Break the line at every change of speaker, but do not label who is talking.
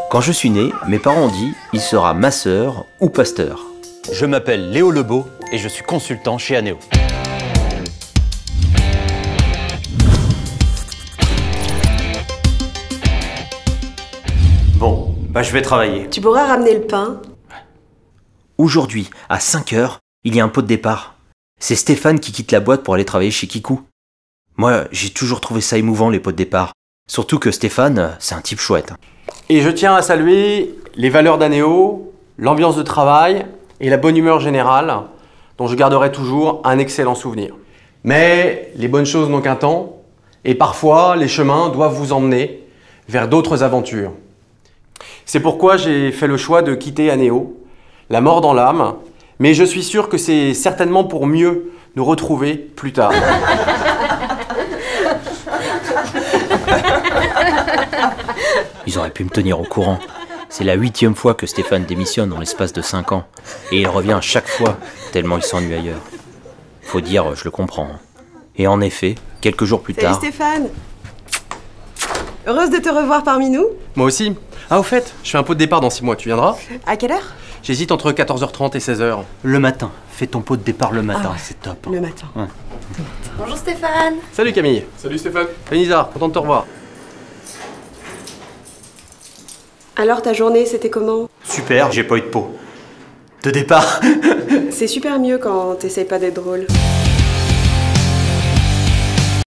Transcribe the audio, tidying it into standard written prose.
Quand je suis né, mes parents ont dit « il sera masseur ou pasteur ».
Je m'appelle Léo Lebeau et je suis consultant chez Anéo.
Bon, bah je vais travailler.
Tu pourras ramener le pain?
Aujourd'hui, à 5 h, il y a un pot de départ. C'est Stéphane qui quitte la boîte pour aller travailler chez Kikou. Moi, j'ai toujours trouvé ça émouvant, les pots de départ. Surtout que Stéphane, c'est un type chouette.
Et je tiens à saluer les valeurs d'Anéo, l'ambiance de travail et la bonne humeur générale, dont je garderai toujours un excellent souvenir. Mais les bonnes choses n'ont qu'un temps, et parfois les chemins doivent vous emmener vers d'autres aventures. C'est pourquoi j'ai fait le choix de quitter Anéo, la mort dans l'âme, mais je suis sûr que c'est certainement pour mieux nous retrouver plus tard.
Ils auraient pu me tenir au courant. C'est la 8e fois que Stéphane démissionne en l'espace de 5 ans. Et il revient à chaque fois, tellement il s'ennuie ailleurs. Faut dire, je le comprends. Et en effet, quelques jours plus tard...
Salut Stéphane! Heureuse de te revoir parmi nous.
Moi aussi. Ah, au fait, je fais un pot de départ dans 6 mois, tu viendras?
À quelle heure?
J'hésite entre 14h30 et 16h.
Le matin. Fais ton pot de départ le matin,
Ah ouais,
c'est top.
le matin.
Ouais.
Bonjour Stéphane.
Salut Camille.
Salut Stéphane.
Salut Nizar, content de te revoir.
Alors ta journée, c'était comment?
Super, j'ai pas eu de pot. De départ.
C'est super mieux quand t'essayes pas d'être drôle.